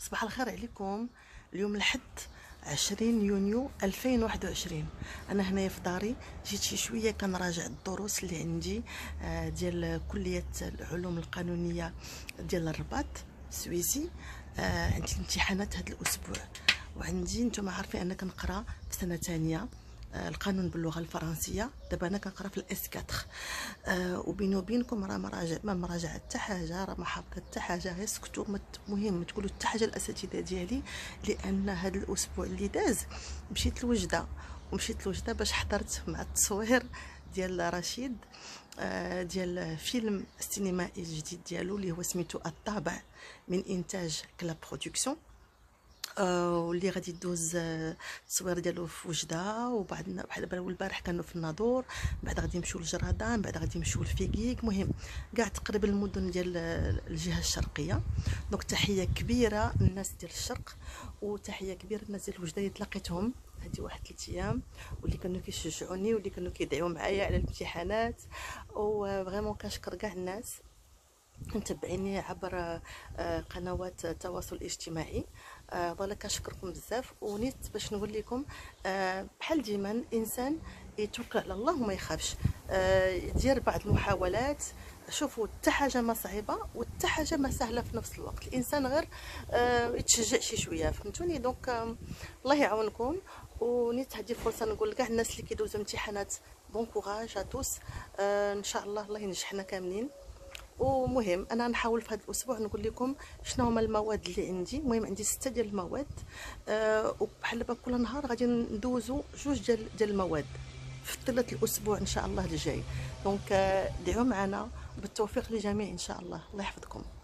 صباح الخير عليكم. اليوم الحد 20 يونيو 2021. انا هنايا في داري، جيت شي شويه كنراجع الدروس اللي عندي ديال كليه العلوم القانونيه ديال الرباط السويسي. عندي امتحانات هذا الاسبوع، وعندي نتوما عارفين انا كنقرا في سنه ثانيه القانون باللغه الفرنسيه. دابا انا كنقرا في الاس 4. وبيني وبينكم راه ما مراجعه حتى حاجه، راه ما حافظه حتى حاجه، غير سكتوا. مهم ما تقولوا حتى حاجه الاساتذه ديالي، لان هذا الاسبوع اللي داز مشيت لوجده باش حضرت مع التصوير ديال رشيد ديال فيلم السينمائي الجديد ديالو اللي هو سميتو الطابع من انتاج كلاب برودكسيون. واللي غادي يدوز التصوير ديالو في وجده، وبعدنا بحال البارح كانوا في الناظور، بعد غادي يمشيو لجرادان، بعد غادي يمشيو لفيكيك. مهم كاع تقريبا المدن ديال الجهه الشرقيه. دونك تحيه كبيره للناس ديال الشرق، وتحيه كبيره للناس ديال وجده اللي تلاقيتهم هذه واحد 3 ايام، واللي كانوا كيشجعوني واللي كانوا كيدعيو معايا على الامتحانات. وفريمون كنشكر كاع الناس متابعيني عبر قنوات التواصل الاجتماعي. فوالا كنشكركم بزاف، ونيت باش نقول لكم بحال ديما الانسان يتوكل على الله وما يخافش، يدير بعض المحاولات. شوفوا حتى حاجه ما صعيبه وحتى حاجه ما سهله في نفس الوقت، الانسان غير يتشجع شي شويه، فهمتوني؟ دونك الله يعاونكم. ونيت هذه فرصه نقول لكاع الناس اللي كيدوزوا امتحانات بون كوراج اتوس. ان شاء الله ينجحنا كاملين. ومهم انا نحاول في هذا الاسبوع نقول لكم شنو هما المواد اللي عندي. المهم عندي 6 ديال المواد، وبحال دابا كل نهار غادي ندوزو 2 ديال المواد في طيله الاسبوع ان شاء الله الجاي. دونك دعوا معنا بالتوفيق للجميع ان شاء الله. الله يحفظكم.